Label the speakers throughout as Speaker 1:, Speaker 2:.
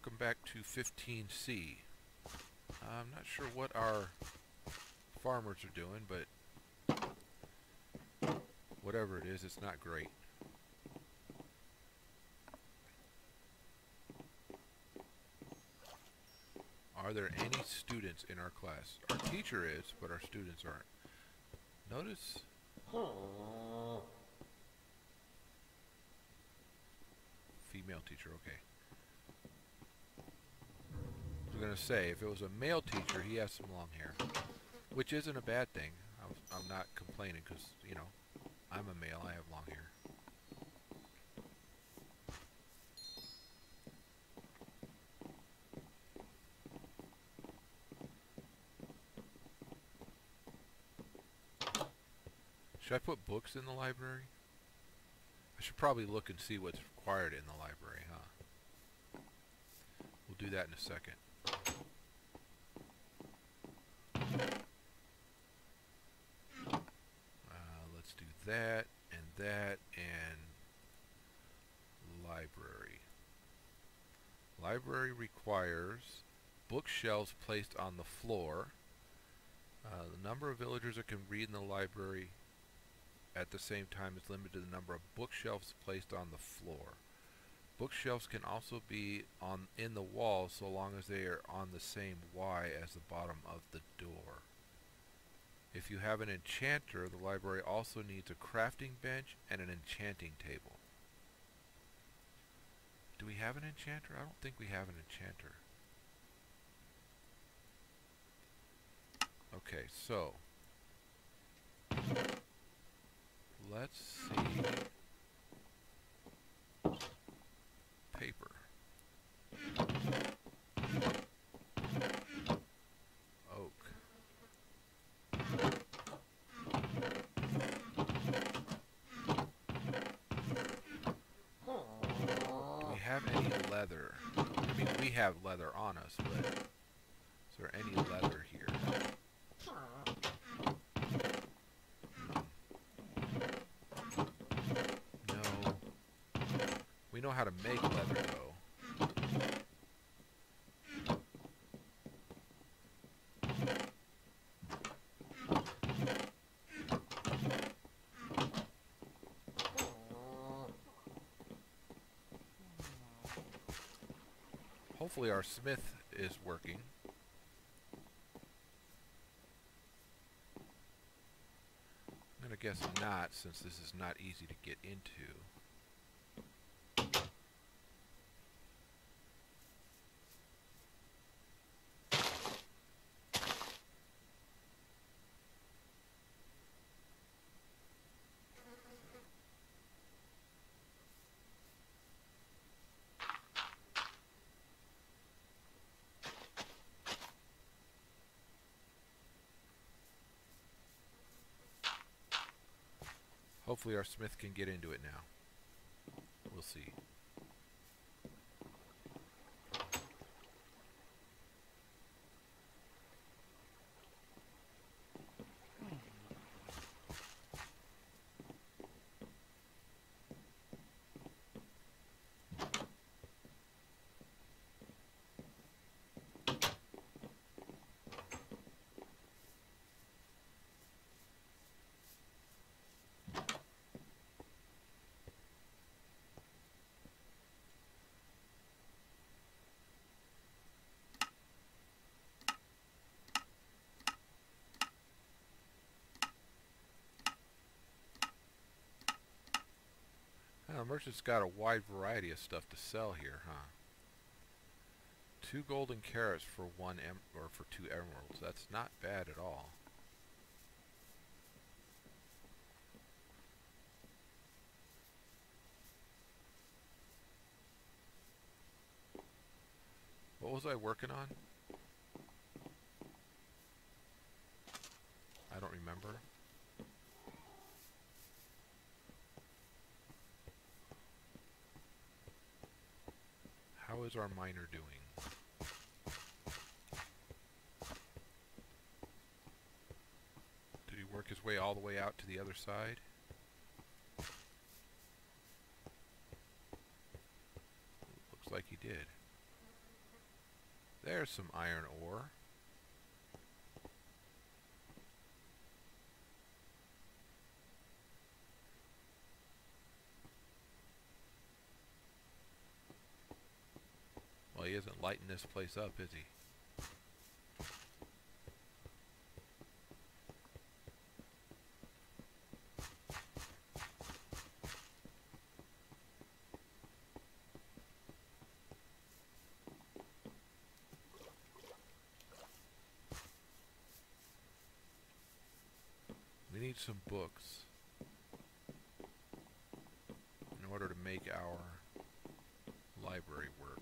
Speaker 1: welcome back to 15C. I'm not sure what our farmers are doing, but whatever it is, it's not great. Are there any students in our class? Our teacher is, but our students aren't. Notice... Female teacher, okay. I was going to say, if it was a male teacher, he has some long hair. Which isn't a bad thing. I'm not complaining because, you know, I'm a male, I have long hair. Should I put books in the library? I should probably look and see what's required in the library, huh? We'll do that in a second. Let's do that, and library. Library requires bookshelves placed on the floor. The number of villagers that can read in the library at the same time is limited to the number of bookshelves placed on the floor. Bookshelves can also be in the wall so long as they are on the same Y as the bottom of the door. If you have an enchanter, the library also needs a crafting bench and an enchanting table. Do we have an enchanter? I don't think we have an enchanter. Okay, so let's see. Paper. Oak. Do we have any leather? I mean, we have leather on us, but is there any leather here? No. We know how to make leather, though. Hopefully our smith is working. I'm gonna guess not, since this is not easy to get into. Hopefully our smith can get into it now. We'll see. Merchant's got a wide variety of stuff to sell here, huh? 2 golden carrots for 2 emeralds. That's not bad at all. What was I working on? I don't remember. How is our miner doing? Did he work his way all the way out to the other side? Looks like he did. There's some iron ore. Well, he isn't lighting this place up, is he? We need some books in order to make our library work.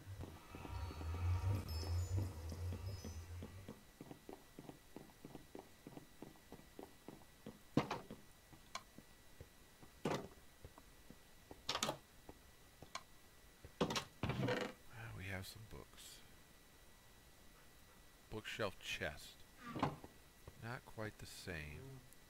Speaker 1: We have some books. Bookshelf chest. Not quite the same.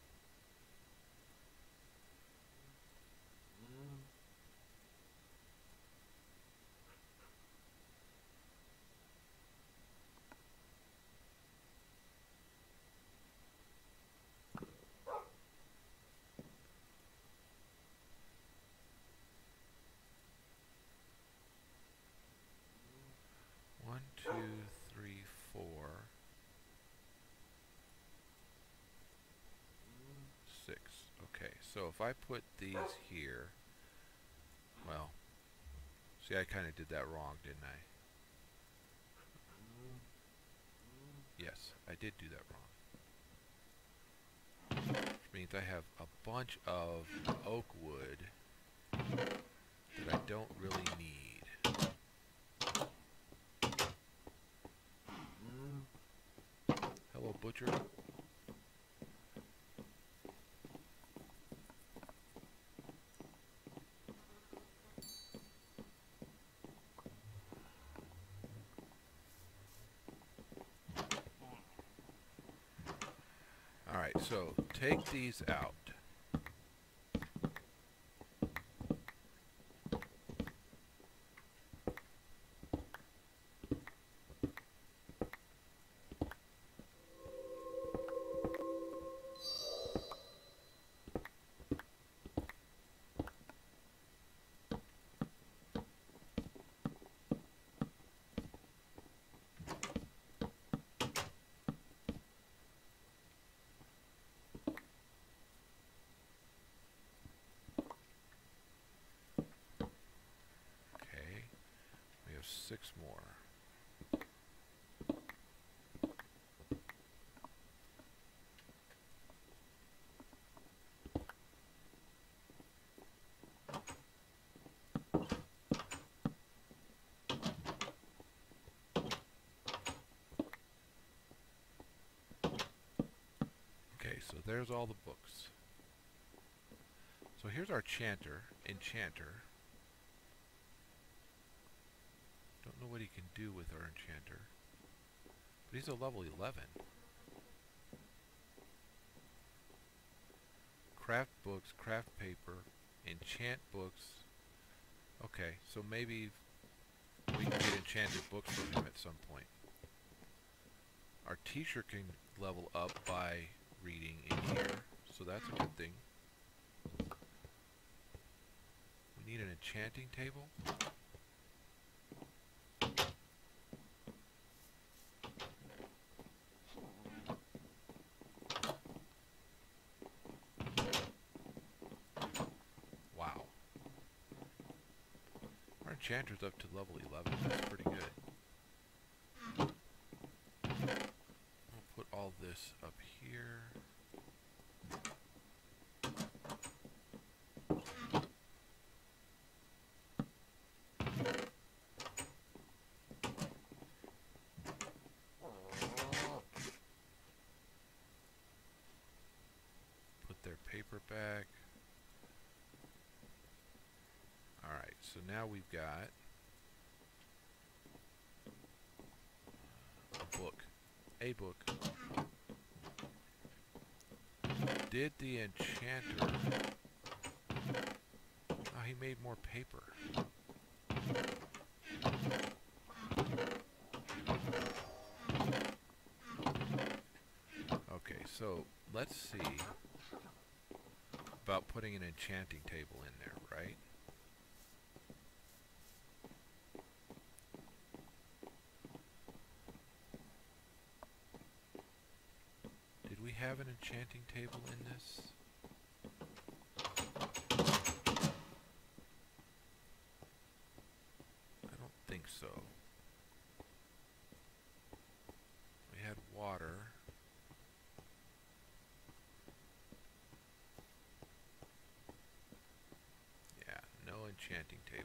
Speaker 1: One, two, three, four, 6. Okay, so if I put these here, well, see, I kind of did that wrong, didn't I? Yes, I did do that wrong. Which means I have a bunch of oak wood that I don't really need. Hello, butcher. Alright, so take these out. We have 6 more. Okay, so there's all the books. So here's our enchanter. Don't know what he can do with our enchanter, but he's a level 11. Craft books, craft paper, enchant books. Okay, so maybe we can get enchanted books from him at some point. Our teacher can level up by reading in here, so that's a good thing. We need an enchanting table. Wow. Our enchanter's up to level 11. That's pretty good. We'll put all this up here. Put their paper back. Alright, so now we've got a book. Did the enchanter... Oh, he made more paper. so let's see about putting an enchanting table in there, right? Did we have an enchanting table in this? I don't think so. We had water. Yeah, no enchanting table.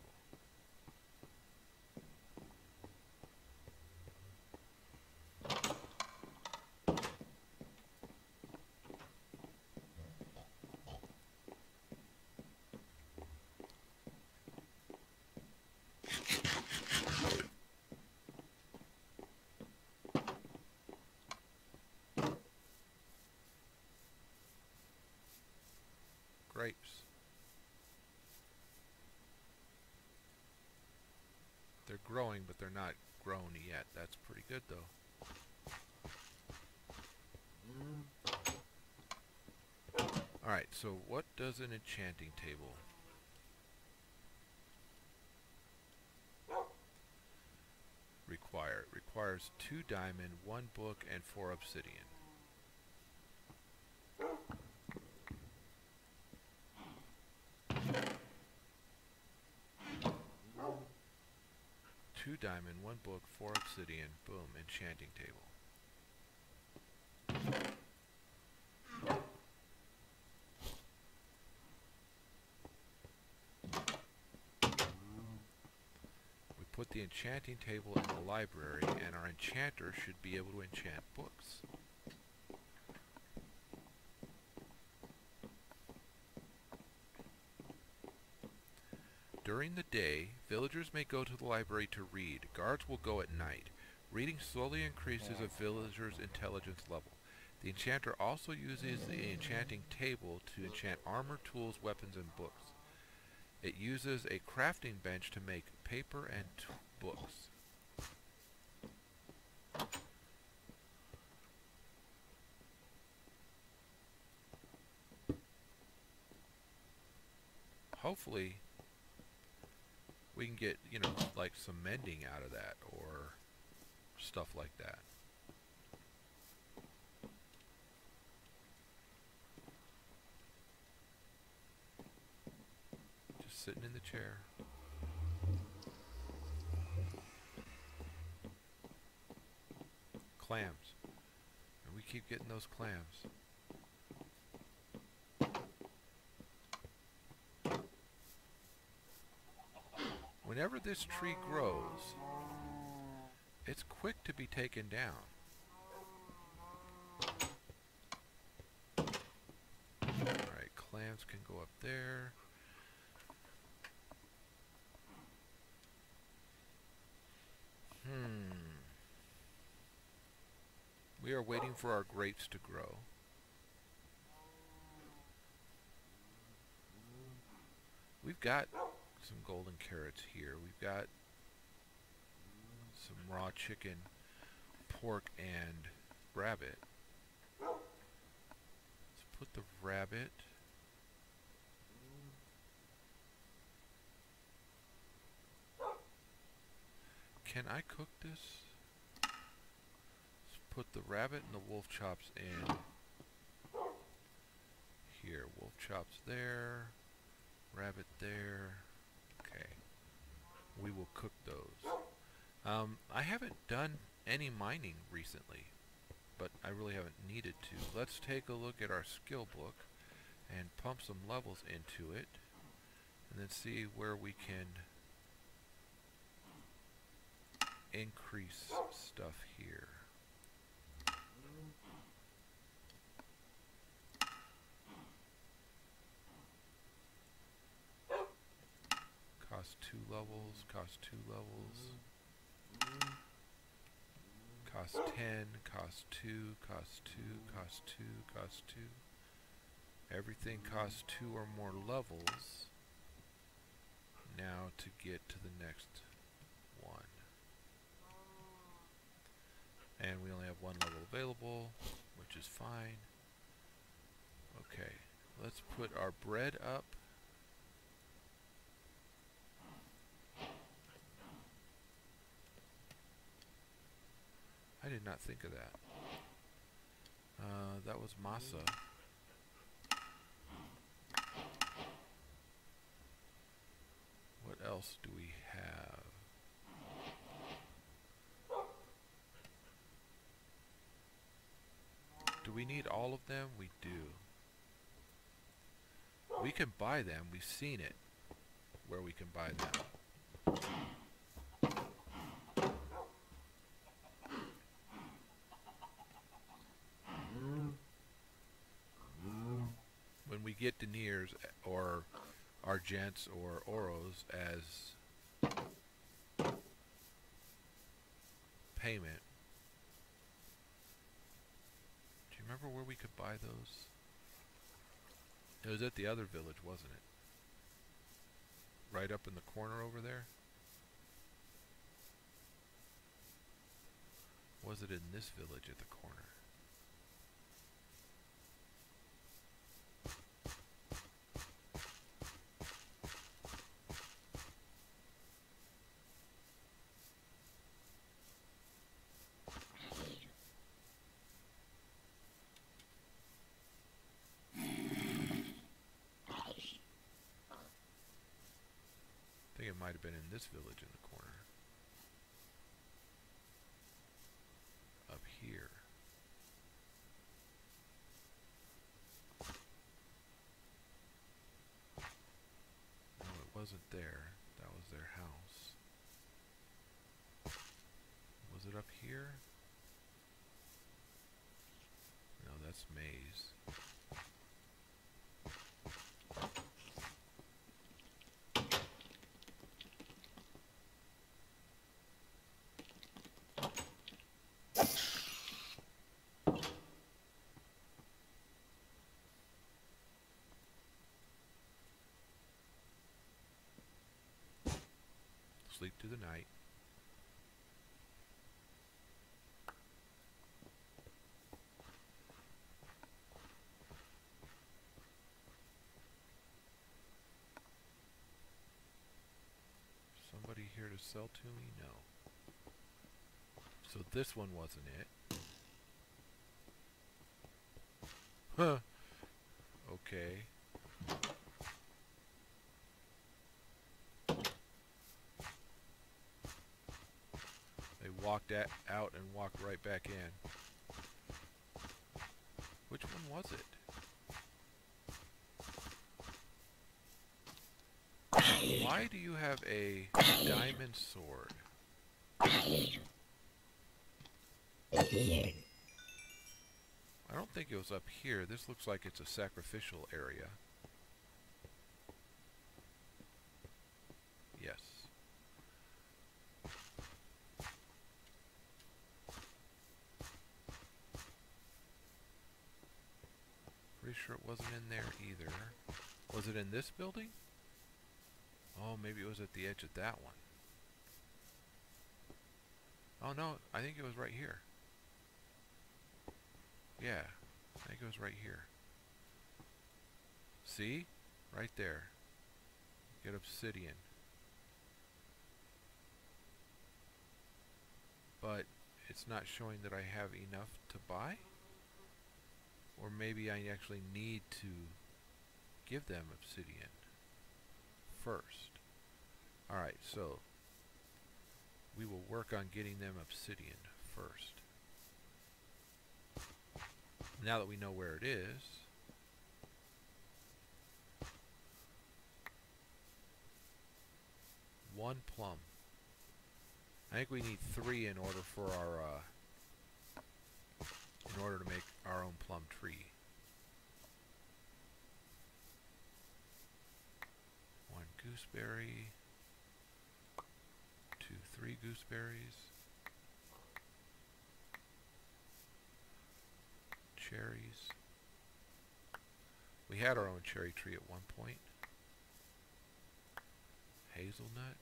Speaker 1: Grapes. They're growing, but they're not grown yet. That's pretty good, though. Alright, so what does an enchanting table require? It requires 2 diamond, 1 book, and 4 obsidian. Two diamond, 1 book, 4 obsidian, boom, enchanting table. We put the enchanting table in the library, and our enchanter should be able to enchant books. During the day, villagers may go to the library to read. Guards will go at night. Reading slowly increases a villager's intelligence level. The enchanter also uses the enchanting table to enchant armor, tools, weapons, and books. It uses a crafting bench to make paper and books. Hopefully, we can get, you know, like some mending out of that or stuff like that. Just sitting in the chair. Clams. And we keep getting those clams. Whenever this tree grows, it's quick to be taken down. Alright, clams can go up there. We are waiting for our grapes to grow. We've got some golden carrots here. We've got some raw chicken, pork, and rabbit. Let's put the rabbit. Can I cook this? Let's put the rabbit and the wolf chops in here. Wolf chops there, rabbit there. Okay. We will cook those. I haven't done any mining recently, but I really haven't needed to. Let's take a look at our skill book and pump some levels into it, and then see where we can increase stuff here. Cost 2 levels, cost 2 levels. Cost 10, cost 2, cost 2, cost 2, cost 2. Everything costs 2 or more levels now to get to the next one. And we only have 1 level available, which is fine. Okay, let's put our bread up. I did not think of that. That was masa. What else do we have? Do we need all of them? We do. We can buy them. We've seen it where we can buy them. When we get deniers or argents or oros as payment. Do you remember where we could buy those? It was at the other village, wasn't it? Right up in the corner over there? Was it in this village at the corner? I think it might have been in this village in the corner. Up here. No, it wasn't there. That was their house. Was it up here? No, that's Maze. Sleep through the night. Somebody here to sell to me? No. So this one wasn't it. Huh. Okay. They walked out and walked right back in. Which one was it? Why do you have a diamond sword? I don't think it was up here. This looks like it's a sacrificial area. Yes. Pretty sure it wasn't in there either. Was it in this building? Oh, maybe it was at the edge of that one. Oh no, I think it was right here. Yeah, I think it was right here. See? Right there. Get obsidian. But it's not showing that I have enough to buy? Or maybe I actually need to give them obsidian first. Alright, so we will work on getting them obsidian first. Now that we know where it is, one plum. I think we need 3 in order for our in order to make our own plum tree. 1 gooseberry, 2, 3 gooseberries, cherries. We had our own cherry tree at one point. Hazelnut.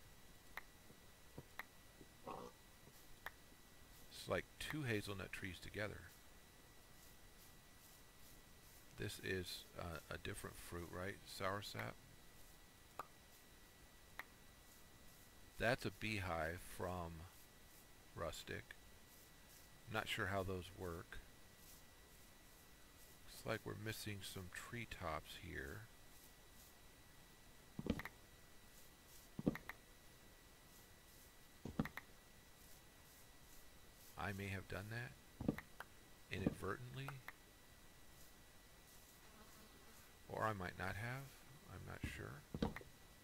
Speaker 1: It's like 2 hazelnut trees together. This is a different fruit, right? Soursop. That's a beehive from Rustic. I'm not sure how those work. Looks like we're missing some treetops here. I may have done that inadvertently, or I might not have. I'm not sure.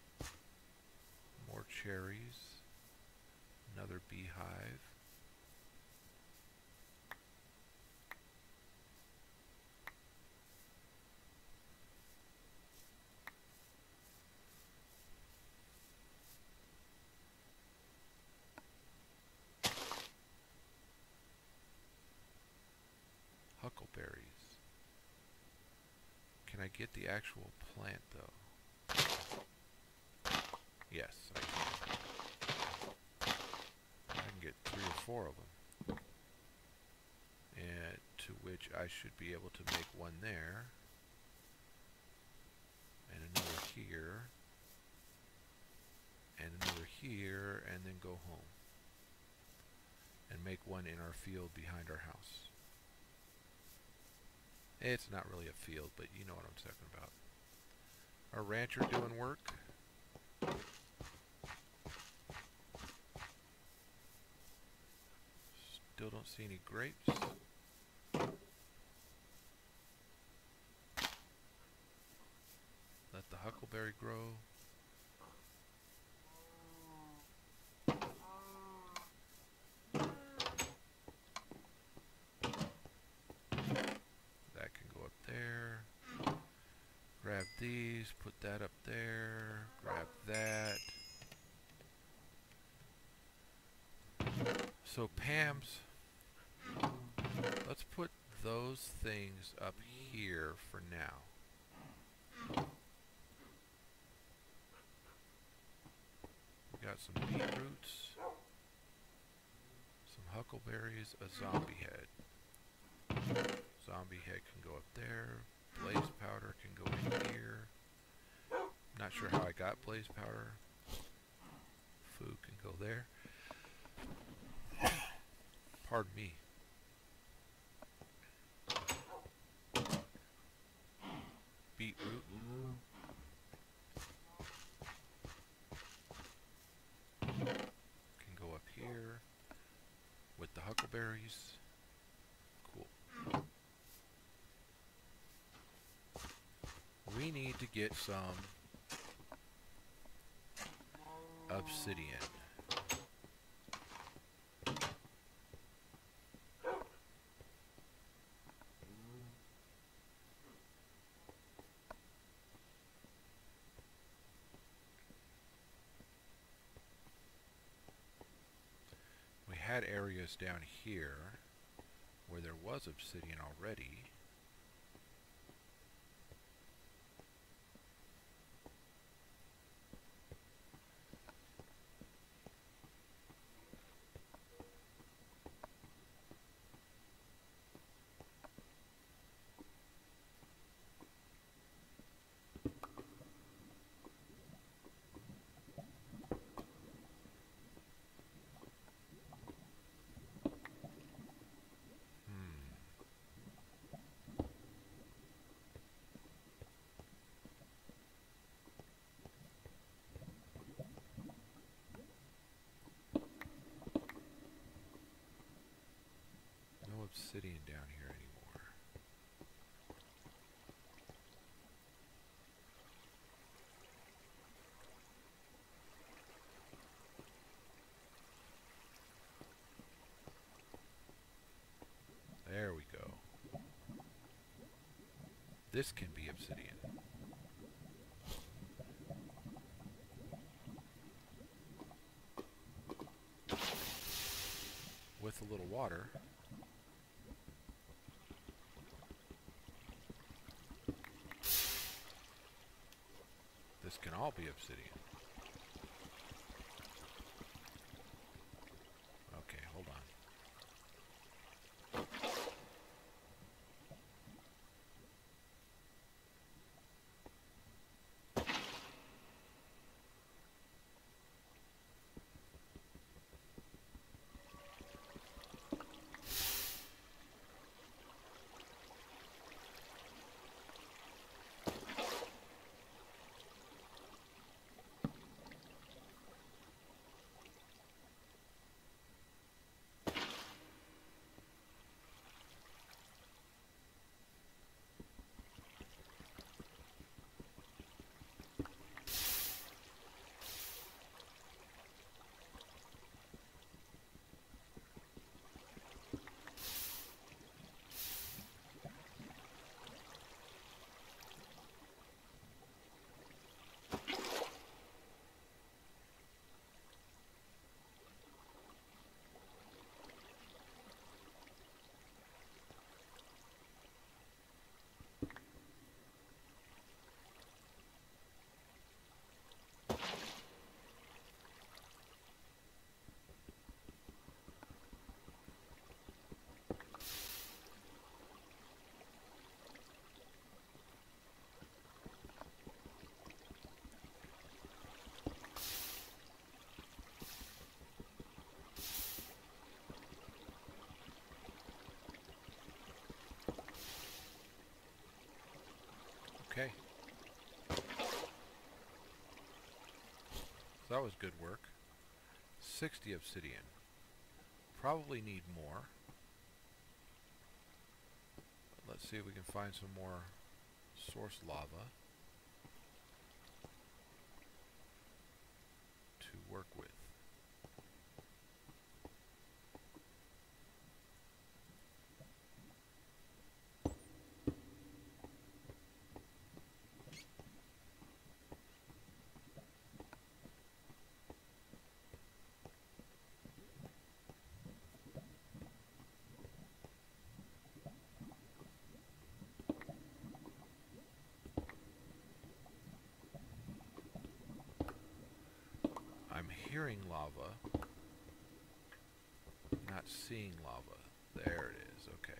Speaker 1: More cherries. Another beehive. Huckleberries. Can I get the actual plant though? Yes, I can. I can get 3 or 4 of them. And to which I should be able to make one there. And another here. And another here, and then go home. And make one in our field behind our house. It's not really a field, but you know what I'm talking about. Our rancher doing work. Still don't see any grapes. Let the huckleberry grow. That can go up there. Grab these, put that up there. Grab that. So Pam's, let's put those things up here for now. We got some beetroots, some huckleberries, a zombie head. Zombie head can go up there. Blaze powder can go in here. Not sure how I got blaze powder. Food can go there. Pardon me. Beetroot. Can go up here with the huckleberries. Cool. We need to get some obsidian. We had areas down here where there was obsidian already. Obsidian down here anymore. There we go. This can be obsidian. With a little water. This can all be obsidian. Okay, hold on. Okay. So that was good work. 60 obsidian. Probably need more. Let's see if we can find some more source lava to work with. I'm hearing lava, not seeing lava. There it is, okay.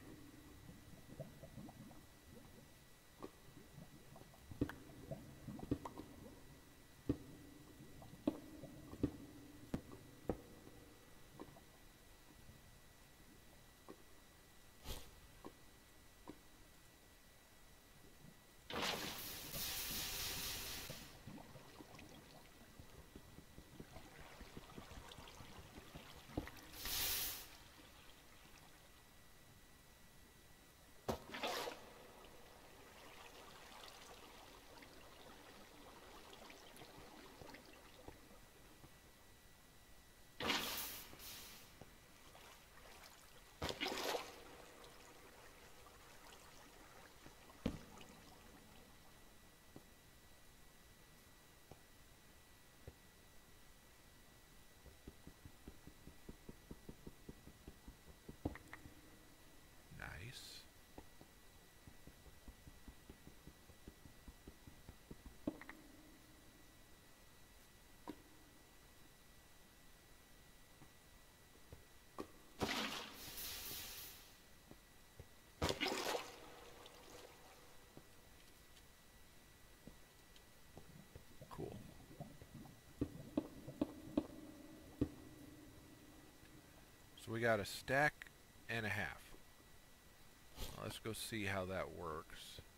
Speaker 1: Nice. Cool. So we got a stack and a half. Let's go see how that works.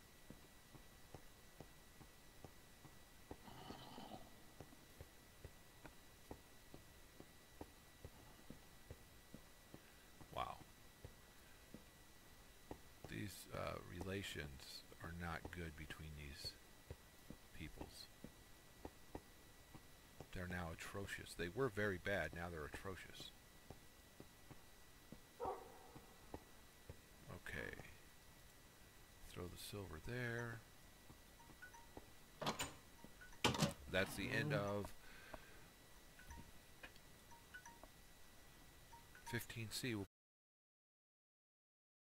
Speaker 1: Wow. These relations are not good between these peoples. They're now atrocious. They were very bad, now they're atrocious. Okay. Throw the silver there. That's the end of 15C. We'll